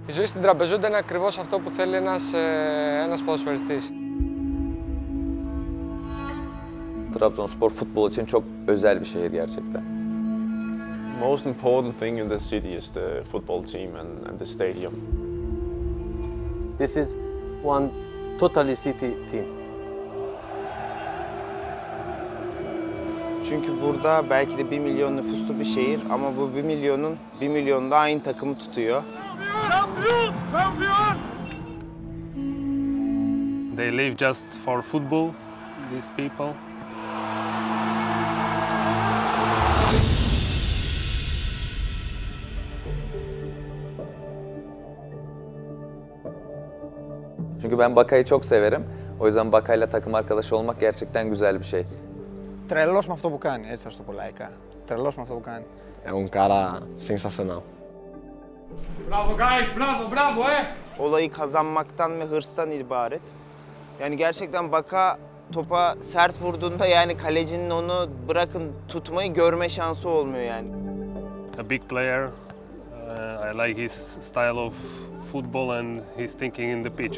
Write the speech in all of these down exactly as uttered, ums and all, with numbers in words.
Η ζωή στην Τραπεζούντα είναι ακριβώς αυτό που θέλει ένας, ε, ένας ποδοσφαιριστής. Trabzonspor futbol için çok özel bir şehir gerçekten. Most important thing in the city is the football team and, and the stadium. This is one totally city team. Çünkü burada belki de bir milyon nüfuslu bir şehir ama bu bir milyonun bir milyonu da aynı takımı tutuyor. Şampiyon! Şampiyon! They live just for football, these people. Çünkü ben Bakay'ı çok severim. O yüzden Bakay'la takım arkadaşı olmak gerçekten güzel bir şey. Τρελός με αυτό που κάνει, έτσι θα σου το πω λαϊκά. Τρελός με αυτό που κάνει. É um cara sensacional. Bravo guys, bravo, bravo eh! Olayı kazanmaktan ve hırstan ibaret. Yani gerçekten Baka topa sert vurduğunda yani kalecinin onu bırakın tutmayı görme şansı olmuyor yani. A big player. Uh, I like his style of football and his thinking in the pitch.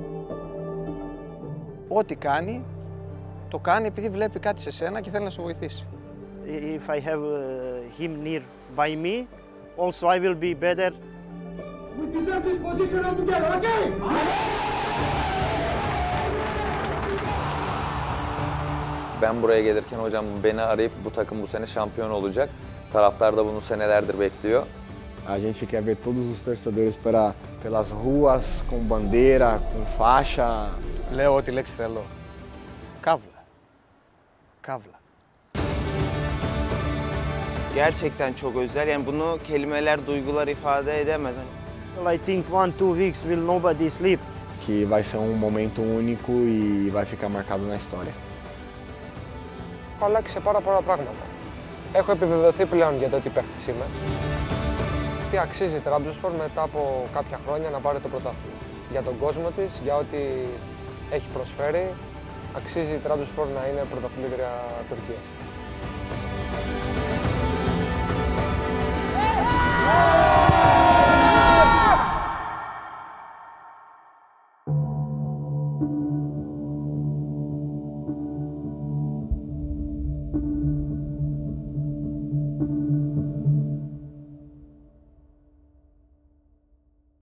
Ό,τι κάνει, το κάνει επειδή βλέπει κάτι σε σένα και θέλει να σε βοηθήσει. If I have uh, him near by me, also I will be better. We deserve this position all together, okay? Ben buraya gelirken hocam beni arayıp bu takım bu sene şampiyon olacak. Taraftar da bunu senelerdir bekliyor. A gente quer ver todos os torcedores para, pelas ruas, com bandeira, com faixa. Λέω ό,τι λέξη θέλω. Καύλα. Καύλα. Gerçekten çok özel. Yani bunu kelimeler, duygular ifade edemez. Well, I think one, two weeks will nobody sleep. Que vai ser um momento único e vai ficar marcado na história. Έχω αλλάξει σε πάρα πολλά πράγματα. Έχω επιβεβαιωθεί πλέον για το τι παίχτης είμαι. Τι αξίζει η Trabzonspor μετά από κάποια χρόνια να πάρει το πρωτάθλημα. Για τον κόσμο της, για ό,τι έχει προσφέρει, αξίζει η Trabzonspor να είναι πρωταθλήτρια Τουρκίας. Hey!